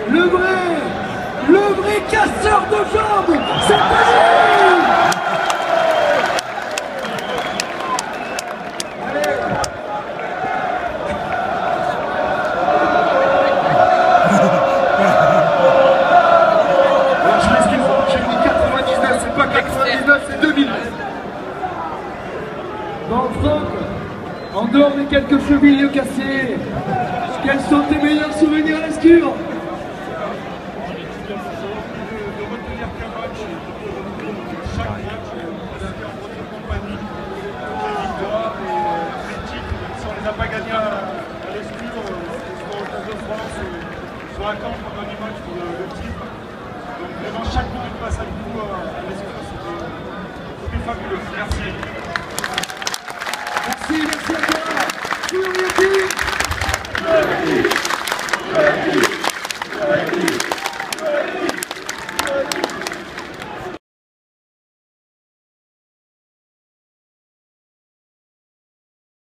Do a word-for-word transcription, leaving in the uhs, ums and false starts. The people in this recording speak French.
le vrai, le vrai casseur de jambes, c'est lui. Alors je m'excuse, j'ai mis quatre-vingt-dix-neuf, c'est pas quatre-vingt-dix-neuf, c'est deux mille. Bon Franck, en dehors des quelques chevilles cassées, quels sont tes meilleurs souvenirs à l'escure? De retenir qu'un match, chaque match, on a fait en votre compagnie, les victoires et les titres, même si on ne les a pas gagnés à, à l'escure, soit au Stade de France, soit à Caen pendant les matchs pour le, le titre. Donc vraiment chaque minute passe avec vous à l'escure, c'était fabuleux. Merci. Merci, merci à toi. Sur le